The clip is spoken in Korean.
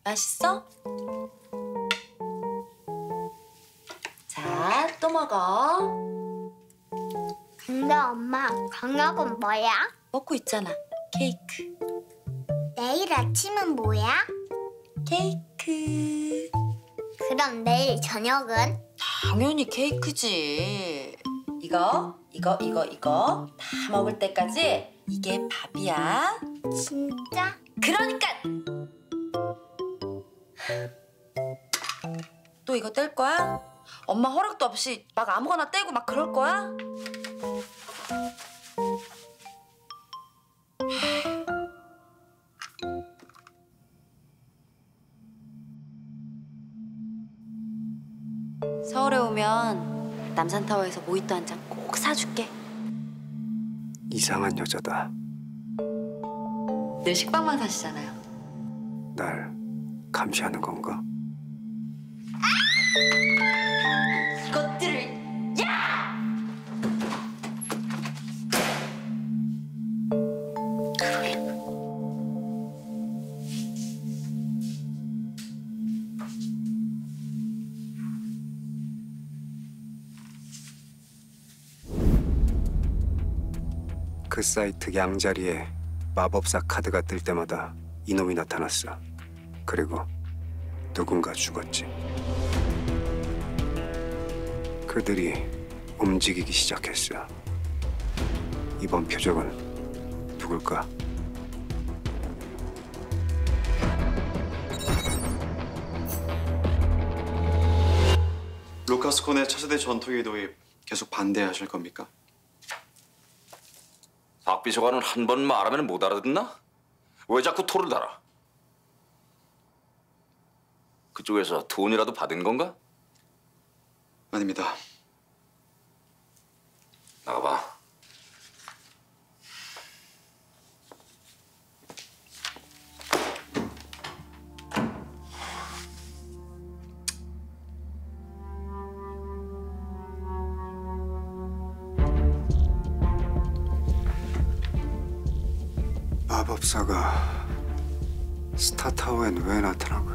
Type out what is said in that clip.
맛있어? 자, 또 먹어. 근데 엄마, 저녁은 뭐야? 먹고 있잖아. 케이크. 내일 아침은 뭐야? 케이크. 그럼 내일 저녁은? 당연히 케이크지. 이거 다 먹을 때까지 이게 밥이야. 진짜? 그러니까! 또 이거 뗄 거야? 엄마 허락도 없이 막 아무거나 떼고 막 그럴 거야? 서울에 오면 남산타워에서 모히또 한 잔 꼭 사줄게. 이상한 여자다. 늘 식빵만 사시잖아요. 날 감시하는 건가? 이것들을... 야! 그 사이트 양자리에 마법사 카드가 뜰 때마다 이놈이 나타났어. 그리고 누군가 죽었지. 그들이 움직이기 시작했어. 이번 표적은 누굴까? 루카스콘의 차세대 전투기 도입 계속 반대하실 겁니까? 박 비서관은 한 번 말하면 못 알아듣나? 왜 자꾸 토를 달아? 그쪽에서 돈이라도 받은 건가? 아닙니다. 나가봐. 마법사가 스타타워엔 왜 나타난 거야?